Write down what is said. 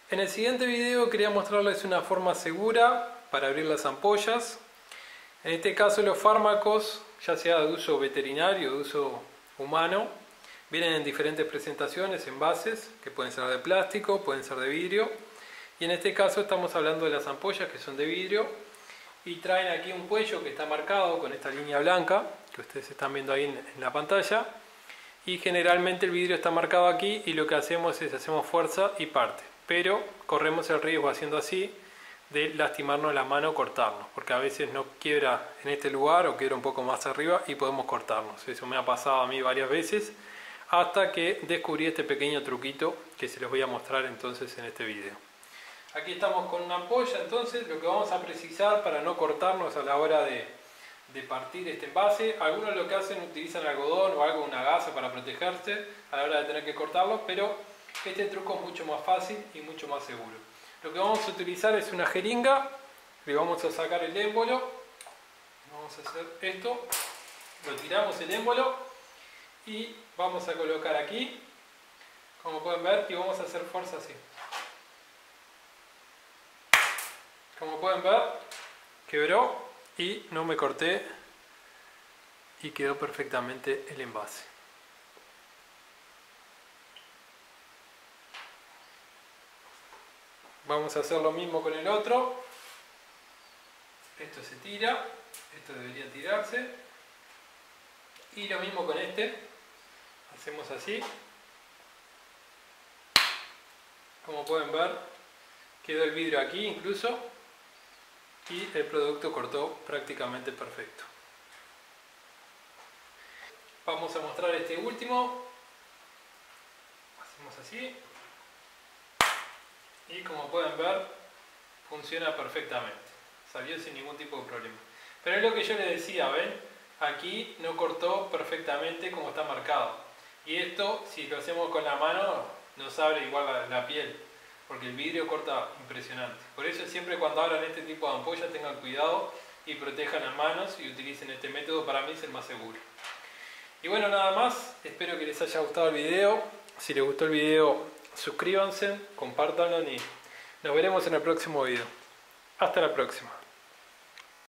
En el siguiente video quería mostrarles una forma segura para abrir las ampollas. En este caso los fármacos, ya sea de uso veterinario o de uso humano, vienen en diferentes presentaciones, envases, que pueden ser de plástico, pueden ser de vidrio. Y en este caso estamos hablando de las ampollas que son de vidrio y traen aquí un cuello que está marcado con esta línea blanca que ustedes están viendo ahí en la pantalla. Y generalmente el vidrio está marcado aquí y lo que hacemos es hacemos fuerza y parte. Pero corremos el riesgo haciendo así de lastimarnos la mano o cortarnos, porque a veces no quiebra en este lugar o quiebra un poco más arriba y podemos cortarnos. Eso me ha pasado a mí varias veces hasta que descubrí este pequeño truquito que se los voy a mostrar entonces en este video. Aquí estamos con una ampolla, entonces lo que vamos a precisar para no cortarnos a la hora de partir este envase. Algunos lo que hacen utilizan algodón o algo, una gasa para protegerse a la hora de tener que cortarlo, pero este truco es mucho más fácil y mucho más seguro. Lo que vamos a utilizar es una jeringa, le vamos a sacar el émbolo, vamos a hacer esto, lo tiramos el émbolo y vamos a colocar aquí, como pueden ver, y vamos a hacer fuerza así. Como pueden ver, quebró y no me corté y quedó perfectamente el envase. Vamos a hacer lo mismo con el otro. Esto se tira, esto debería tirarse. Y lo mismo con este. Hacemos así. Como pueden ver, quedó el vidrio aquí incluso. Y el producto cortó prácticamente perfecto. Vamos a mostrar este último. Hacemos así. Y como pueden ver, funciona perfectamente. Salió sin ningún tipo de problema. Pero es lo que yo les decía, ¿ven? Aquí no cortó perfectamente como está marcado. Y esto, si lo hacemos con la mano, nos abre igual la piel. Porque el vidrio corta impresionante. Por eso siempre cuando abran este tipo de ampollas tengan cuidado y protejan las manos y utilicen este método. Para mí es el más seguro. Y bueno, nada más. Espero que les haya gustado el video. Si les gustó el video, suscríbanse, compártanlo y nos veremos en el próximo video. Hasta la próxima.